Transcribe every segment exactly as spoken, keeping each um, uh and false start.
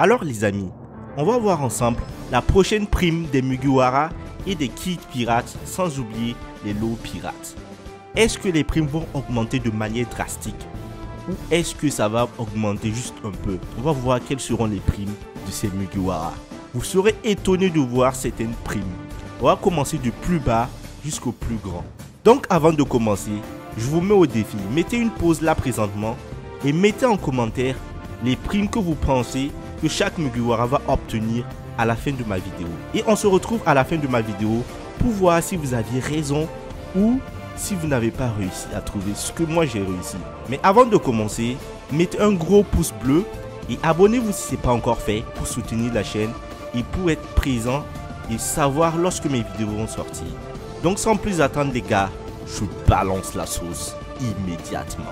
Alors les amis, on va voir ensemble la prochaine prime des Mugiwara et des kits pirates, sans oublier les lots pirates. Est-ce que les primes vont augmenter de manière drastique ou est-ce que ça va augmenter juste un peu? On va voir quelles seront les primes de ces Mugiwara. Vous serez étonné de voir certaines primes. On va commencer du plus bas jusqu'au plus grand. Donc avant de commencer, je vous mets au défi. Mettez une pause là présentement et mettez en commentaire les primes que vous pensez que chaque Mugiwara va obtenir à la fin de ma vidéo. Et on se retrouve à la fin de ma vidéo pour voir si vous aviez raison ou si vous n'avez pas réussi à trouver ce que moi j'ai réussi. Mais avant de commencer, mettez un gros pouce bleu et abonnez-vous si ce n'est pas encore fait pour soutenir la chaîne et pour être présent et savoir lorsque mes vidéos vont sortir. Donc sans plus attendre les gars, je balance la sauce immédiatement.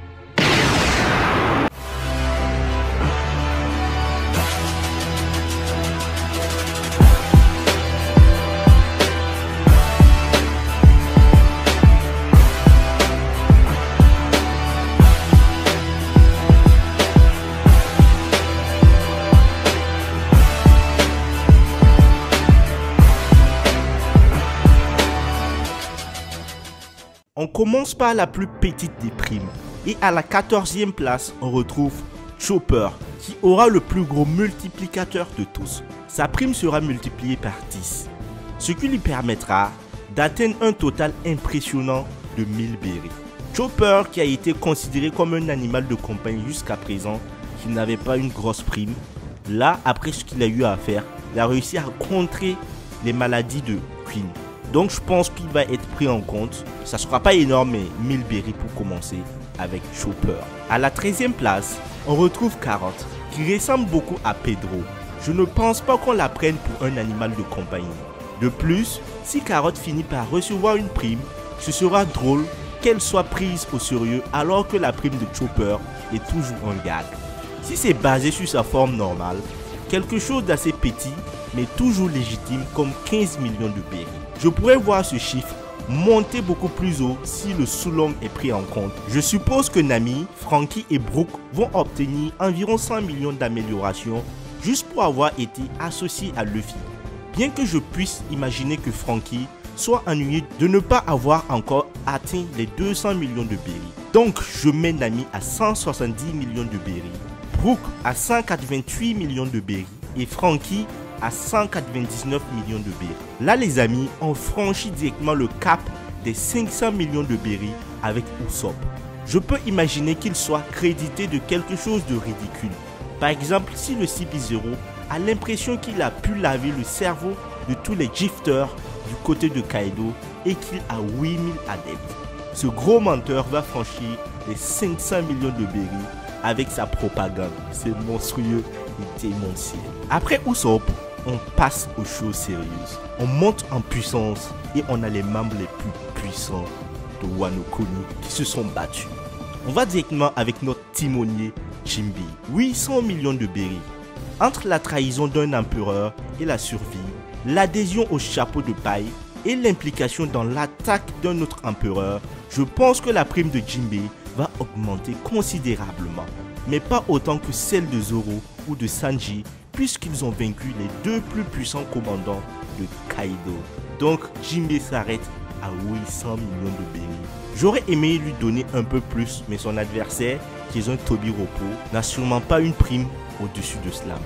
On commence par la plus petite des primes et à la quatorzième place on retrouve Chopper qui aura le plus gros multiplicateur de tous. Sa prime sera multipliée par dix, ce qui lui permettra d'atteindre un total impressionnant de mille berries. Chopper qui a été considéré comme un animal de compagnie jusqu'à présent, qui n'avait pas une grosse prime, là après ce qu'il a eu à faire, il a réussi à contrer les maladies de Queen. Donc je pense qu'il va être pris en compte. Ça ne sera pas énorme mais mille berries pour commencer avec Chopper. À la treizième place, on retrouve Carotte qui ressemble beaucoup à Pedro. Je ne pense pas qu'on la prenne pour un animal de compagnie. De plus, si Carotte finit par recevoir une prime, ce sera drôle qu'elle soit prise au sérieux alors que la prime de Chopper est toujours un gag. Si c'est basé sur sa forme normale, quelque chose d'assez petit mais toujours légitime comme quinze millions de berries. Je pourrais voir ce chiffre monter beaucoup plus haut si le Sulong est pris en compte. Je suppose que Nami, Franky et Brook vont obtenir environ cent millions d'améliorations juste pour avoir été associés à Luffy. Bien que je puisse imaginer que Franky soit ennuyé de ne pas avoir encore atteint les deux cents millions de berries. Donc je mets Nami à cent soixante-dix millions de berries, Brook à cent quatre-vingt-huit millions de berries et Franky à cent quatre-vingt-dix-neuf millions de berries. Là les amis, on franchit directement le cap des cinq cents millions de berries avec Usopp. Je peux imaginer qu'il soit crédité de quelque chose de ridicule. Par exemple, si le C P zéro a l'impression qu'il a pu laver le cerveau de tous les gifters du côté de Kaido et qu'il a huit mille adeptes. Ce gros menteur va franchir les cinq cents millions de berries avec sa propagande. C'est monstrueux et démentiel. Après Usopp, on passe aux choses sérieuses. On monte en puissance et on a les membres les plus puissants de Wano Kuni qui se sont battus. On va directement avec notre timonier Jinbei. huit cents millions de berries. Entre la trahison d'un empereur et la survie, l'adhésion au chapeau de paille et l'implication dans l'attaque d'un autre empereur, je pense que la prime de Jinbei va augmenter considérablement. Mais pas autant que celle de Zoro ou de Sanji, puisqu'ils ont vaincu les deux plus puissants commandants de Kaido. Donc Jinbei s'arrête à huit cents millions de berries. J'aurais aimé lui donner un peu plus, mais son adversaire, qui est un Tobiropo, n'a sûrement pas une prime au-dessus de cela.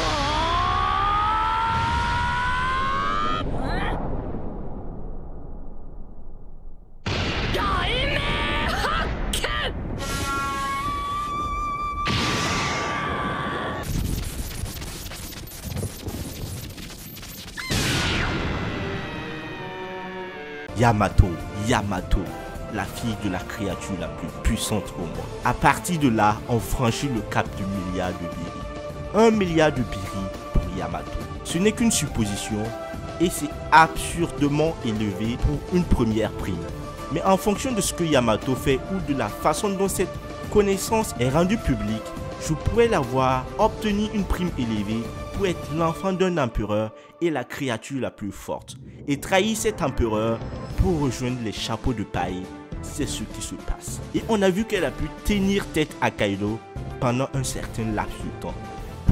Yamato, Yamato, la fille de la créature la plus puissante au monde. À partir de là, on franchit le cap du milliard de berries. Un milliard de berries pour Yamato. Ce n'est qu'une supposition et c'est absurdement élevé pour une première prime. Mais en fonction de ce que Yamato fait ou de la façon dont cette connaissance est rendue publique, je pourrais la voir obtenir une prime élevée pour être l'enfant d'un empereur et la créature la plus forte. Et trahir cet empereur pour rejoindre les chapeaux de paille, c'est ce qui se passe. Et on a vu qu'elle a pu tenir tête à Kaido pendant un certain laps de temps.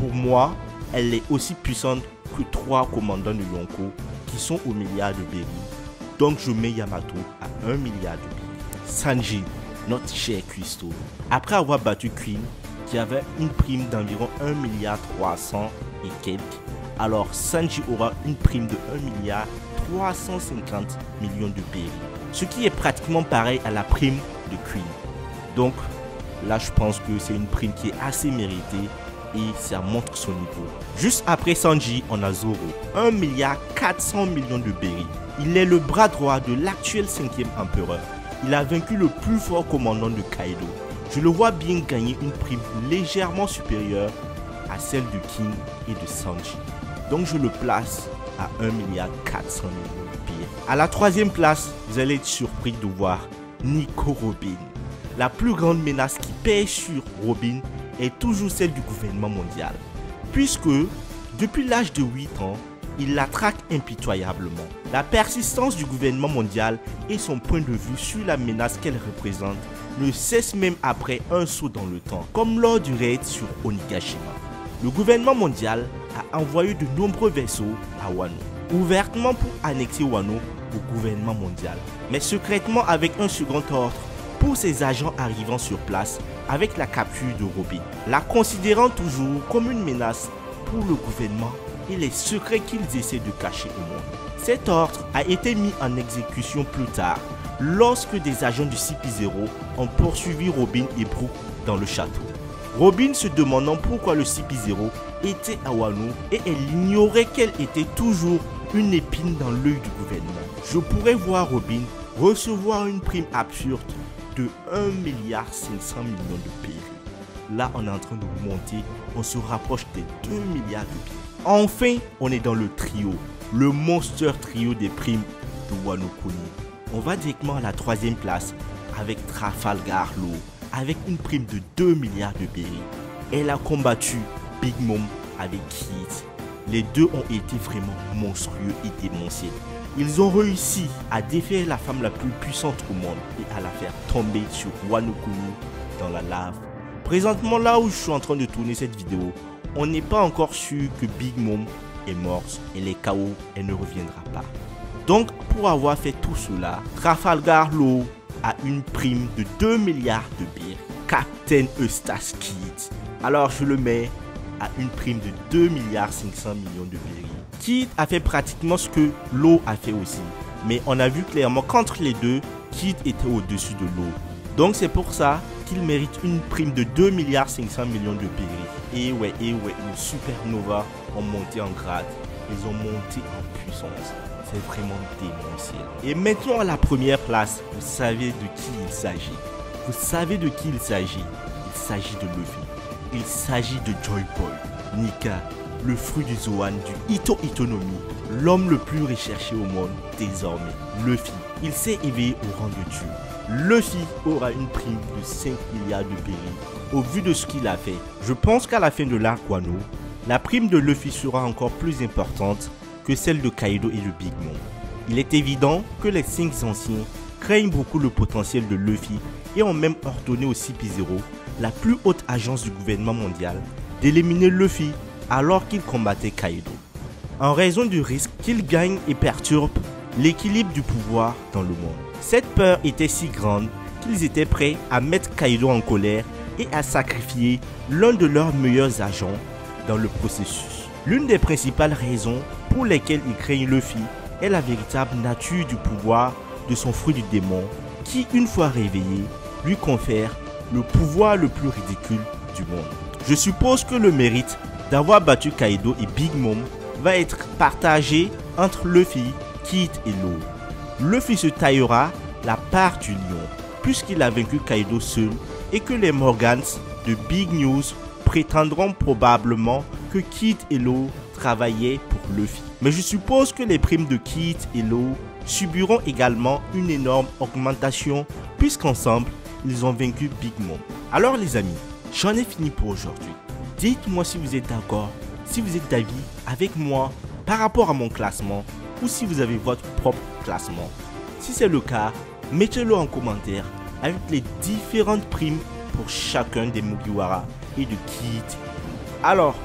pour moi, elle est aussi puissante que trois commandants de Yonko qui sont au milliard de berry. Donc je mets Yamato à un milliard de berry. Sanji, notre cher cuistot, après avoir battu Queen, qui avait une prime d'environ un milliard trois cents et quelques, alors Sanji aura une prime de un milliard trois cent cinquante millions de berry, ce qui est pratiquement pareil à la prime de Queen. Donc là je pense que c'est une prime qui est assez méritée et ça montre son niveau. Juste après Sanji, on a Zoro, un milliard quatre cents millions de berry. Il est le bras droit de l'actuel cinquième empereur. Il a vaincu le plus fort commandant de Kaido. Je le vois bien gagner une prime légèrement supérieure à celle de King et de Sanji. Donc je le place à un milliard quatre cents millions de berry. À la troisième place, vous allez être surpris de voir Nico Robin. La plus grande menace qui pèse sur Robin est toujours celle du gouvernement mondial, puisque depuis l'âge de huit ans, il la traque impitoyablement. La persistance du gouvernement mondial et son point de vue sur la menace qu'elle représente ne cessent même après un saut dans le temps, comme lors du raid sur Onigashima. Le gouvernement mondial a envoyé de nombreux vaisseaux à Wano, ouvertement pour annexer Wano au gouvernement mondial, mais secrètement avec un second ordre pour ses agents arrivant sur place avec la capture de Robin, la considérant toujours comme une menace pour le gouvernement et les secrets qu'ils essaient de cacher au monde. Cet ordre a été mis en exécution plus tard, lorsque des agents du C P zéro ont poursuivi Robin et Brook dans le château. Robin se demandant pourquoi le C P zéro était à Wano et elle ignorait qu'elle était toujours une épine dans l'œil du gouvernement. Je pourrais voir Robin recevoir une prime absurde de un milliard cinq cents millions de berry. Là, on est en train de monter, on se rapproche des deux milliards de berry. Enfin, on est dans le trio, le monster trio des primes de Wano Kuni. On va directement à la troisième place avec Trafalgar Law, avec une prime de deux milliards de berry. Elle a combattu Big Mom avec Kid. Les deux ont été vraiment monstrueux et démentiels. Ils ont réussi à défaire la femme la plus puissante au monde et à la faire tomber sur Wano Kuni dans la lave. Présentement, là où je suis en train de tourner cette vidéo, on n'est pas encore sûr que Big Mom est morte et les K O, elle ne reviendra pas. Donc, pour avoir fait tout cela, Trafalgar Law a une prime de deux milliards de berry. Captain Eustace Kid. Alors, je le mets à une prime de deux milliards cinq cents millions de berry. Kid a fait pratiquement ce que Law a fait aussi. Mais on a vu clairement qu'entre les deux, Kid était au-dessus de Law. Donc c'est pour ça qu'il mérite une prime de deux milliards cinq cents millions de berry. Et ouais, et ouais, les Supernova ont monté en grade. Ils ont monté en puissance. C'est vraiment démentiel. Et maintenant à la première place, vous savez de qui il s'agit. Vous savez de qui il s'agit. Il s'agit de Luffy. Il s'agit de Joy Boy, Nika, le fruit du Zoan du Ito Itonomi, l'homme le plus recherché au monde désormais. Luffy, il s'est éveillé au rang de Dieu. Luffy aura une prime de cinq milliards de berry au vu de ce qu'il a fait. Je pense qu'à la fin de l'arc Wano, la prime de Luffy sera encore plus importante que celle de Kaido et de Big Mom. Il est évident que les cinq anciens craignent beaucoup le potentiel de Luffy et ont même ordonné au C P zéro, la plus haute agence du gouvernement mondial, d'éliminer Luffy alors qu'il combattait Kaido, en raison du risque qu'il gagne et perturbe l'équilibre du pouvoir dans le monde. Cette peur était si grande qu'ils étaient prêts à mettre Kaido en colère et à sacrifier l'un de leurs meilleurs agents dans le processus. L'une des principales raisons pour lesquelles ils craignent Luffy est la véritable nature du pouvoir de son fruit du démon qui, une fois réveillé, lui confère le pouvoir le plus ridicule du monde. Je suppose que le mérite d'avoir battu Kaido et Big Mom va être partagé entre Luffy, Kid et Law. Luffy se taillera la part du lion puisqu'il a vaincu Kaido seul et que les Morgans de Big News prétendront probablement que Kid et Law travaillaient pour Luffy. Mais je suppose que les primes de Kid et Law subiront également une énorme augmentation puisqu'ensemble ils ont vaincu Big Mom. Alors les amis, j'en ai fini pour aujourd'hui. Dites-moi si vous êtes d'accord, si vous êtes d'avis avec moi par rapport à mon classement ou si vous avez votre propre classement. Si c'est le cas, mettez-le en commentaire avec les différentes primes pour chacun des Mugiwara et de Kid. Alors,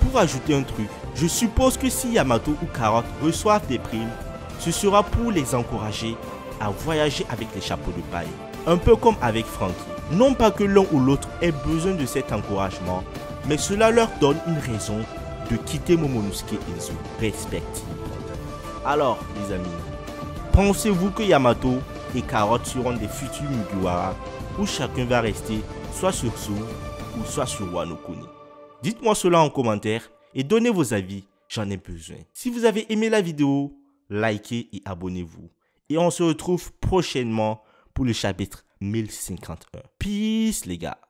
pour ajouter un truc, je suppose que si Yamato ou Carotte reçoivent des primes, ce sera pour les encourager à voyager avec les chapeaux de paille. Un peu comme avec Franky. Non pas que l'un ou l'autre ait besoin de cet encouragement, mais cela leur donne une raison de quitter Momonosuke et Zou respectivement. Alors les amis, pensez-vous que Yamato et Carotte seront des futurs Mugiwara où chacun va rester soit sur Zou ou soit sur Wano Kuni? Dites-moi cela en commentaire et donnez vos avis, j'en ai besoin. Si vous avez aimé la vidéo, likez et abonnez-vous. Et on se retrouve prochainement pour le chapitre mille cinquante et un. Peace les gars.